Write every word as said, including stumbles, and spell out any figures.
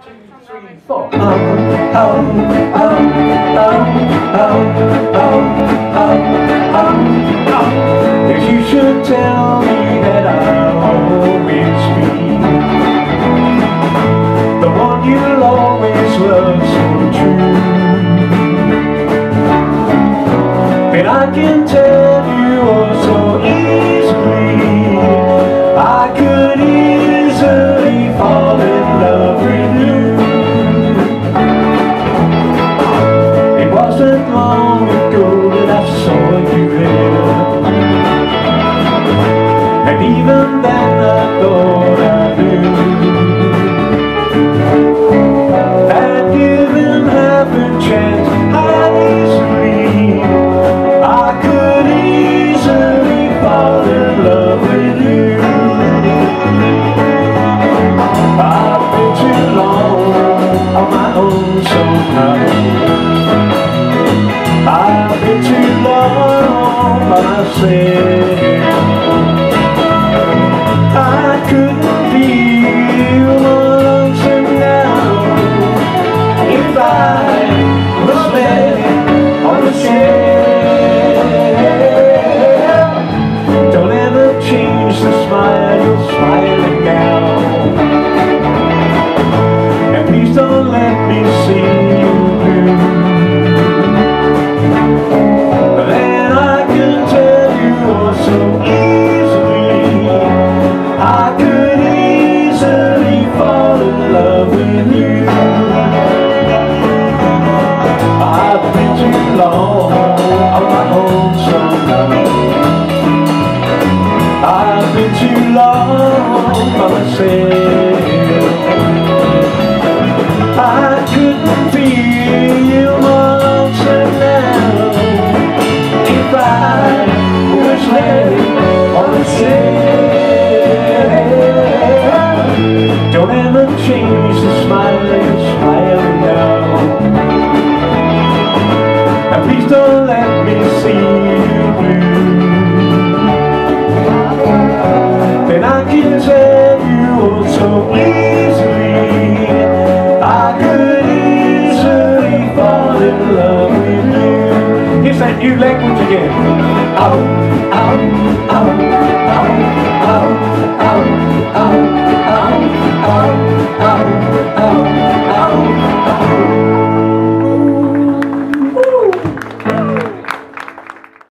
three, four. Oh, oh, oh, oh, oh, oh, oh, oh, oh. If you should tell me that I'll always be the one you'll always love so true, then I can tell you oh so easily I could easily fall in love with you. It wasn't long ago that I saw you there, and even then I thought I knew that given half a chance I'd easily, I could easily fall in love with you. I've been too long on my own somehow. I've been too long by myself. I couldn't feel more lonesome now if I was left on the shelf. Don't ever change the smile you're smiling now, and please don't let me see you blue. Then I can tell you oh so easily I could easily fall in love with you. I've been too long on my own somehow. I've been too long by myself. I couldn't feel more lonesome now if I was left on the shelf. Don't ever change the smile you're smiling now, and please don't let me see you blue. Then I can tell you oh so easily I could easily fall in love with you. Here's that new language again. Oh, oh.